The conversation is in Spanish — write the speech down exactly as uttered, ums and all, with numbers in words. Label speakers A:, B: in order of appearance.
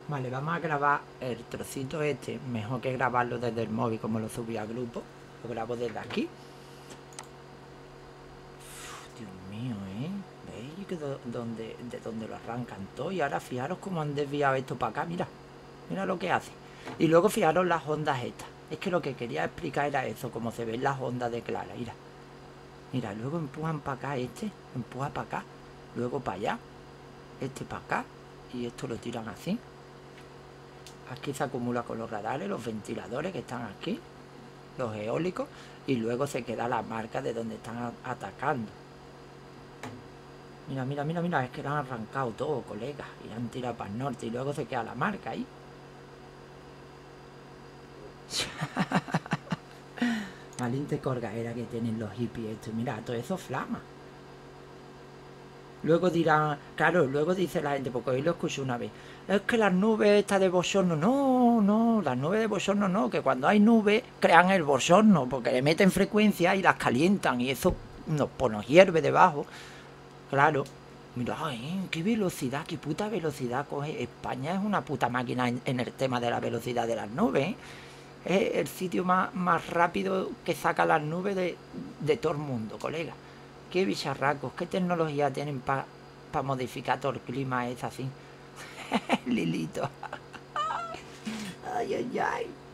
A: Vale, vamos a grabar el trocito este. Mejor que grabarlo desde el móvil como lo subí al grupo. Lo grabo desde aquí. Uf, Dios mío, ¿eh? ¿Veis que do, donde, de donde lo arrancan todo? Y ahora fijaros cómo han desviado esto para acá. Mira, mira lo que hace. Y luego fijaros las ondas estas. Es que lo que quería explicar era eso, cómo se ven las ondas de Clara. Mira, mira, luego empujan para acá este, empuja para acá, luego para allá, este para acá, y esto lo tiran así. Aquí se acumula con los radares, los ventiladores que están aquí, los eólicos, y luego se queda la marca de donde están atacando. Mira, mira, mira, mira, es que lo han arrancado todo, colegas, y han tirado para el norte, y luego se queda la marca ahí. Valiente colgadera que tienen los hippies estos. Mira, todo eso flama. Luego dirán, claro, luego dice la gente, porque hoy lo escuché una vez, es que las nubes estas de bochorno, no, no, las nubes de bochorno no, que cuando hay nubes crean el bochorno, porque le meten frecuencia y las calientan y eso nos, pues nos hierve debajo. Claro, mira, ay, qué velocidad, qué puta velocidad coge. España es una puta máquina en, en el tema de la velocidad de las nubes, ¿eh? Es el sitio más, más rápido que saca las nubes de, de todo el mundo, colega. Qué bicharracos, qué tecnología tienen para pa modificar todo el clima, es así. Lilito. Ay, ay, ay.